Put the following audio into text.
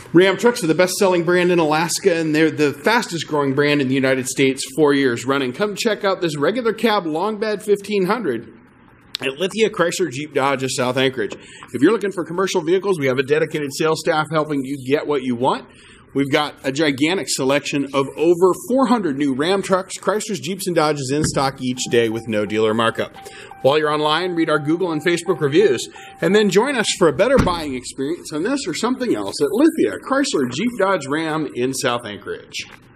Ram trucks are the best-selling brand in Alaska, and they're the fastest-growing brand in the United States 4 years running. Come check out this regular cab long bed 1500 at Lithia Chrysler Jeep Dodge of South Anchorage. If you're looking for commercial vehicles, we have a dedicated sales staff helping you get what you want. We've got a gigantic selection of over 400 new Ram trucks, Chryslers, Jeeps, and Dodges in stock each day with no dealer markup. While you're online, read our Google and Facebook reviews, and then join us for a better buying experience on this or something else at Lithia Chrysler Jeep Dodge Ram in South Anchorage.